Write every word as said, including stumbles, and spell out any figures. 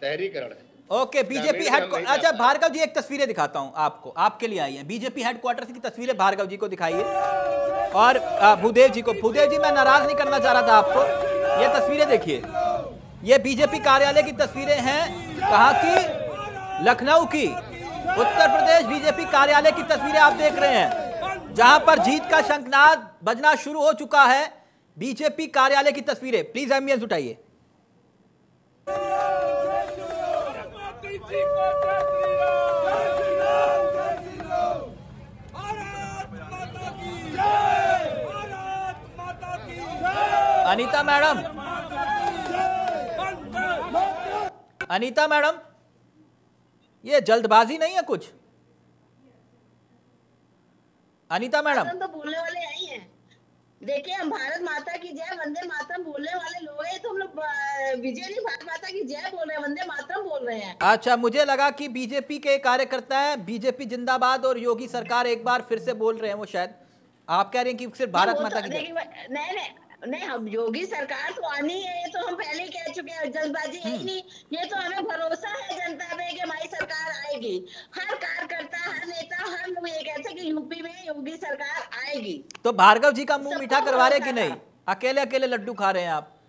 शहरीकरण है। Okay, BJP head, अच्छा भार्गव जी एक तस्वीरें दिखाता हूं आपको, आपके लिए आई हैं बीजेपी हेडक्वार्टर की तस्वीरें। भार्गव जी को दिखाइए और भूदेव जी को। भूदेव जी मैं नाराज नहीं करना चाह रहा था आपको, ये तस्वीरें देखिए, ये बीजेपी कार्यालय की तस्वीरें हैं। कहाँ की? लखनऊ की, उत्तर प्रदेश बीजेपी कार्यालय की तस्वीरें आप देख रहे हैं, जहां पर जीत का शंखनाद बजना शुरू हो चुका है। बीजेपी कार्यालय की तस्वीरें, प्लीज एम्बियंस उठाइए। अनीता मैडम, अनीता मैडम, ये जल्दबाजी नहीं है कुछ? अनीता मैडम तो बोलने वाले आई हैं। देखिए, हम भारत माता की जय वंदे मातरम बोलने वाले लोग हैं, तो हम लोग विजय नहीं भारत माता की जय बोल रहे हैं, वंदे मातरम बोल रहे हैं। अच्छा, मुझे लगा कि बीजेपी के कार्यकर्ता हैं, बीजेपी जिंदाबाद और योगी सरकार एक बार फिर से बोल रहे हैं। वो शायद आप कह रहे हैं कि सिर्फ भारत माता तो, की जय। नहीं नहीं नहीं, हम योगी सरकार तो आनी है, ये तो हम पहले ही कह चुके हैं, जल्दबाजी है ही नहीं। ये तो हमें भरोसा है जनता पे कि हमारी सरकार आएगी। हर कार्यकर्ता, हर नेता, हर लोग ये कहते हैं कि यूपी में योगी सरकार आएगी। तो भार्गव जी का मुंह मीठा करवा रहे कि नहीं? अकेले अकेले लड्डू खा रहे हैं आप?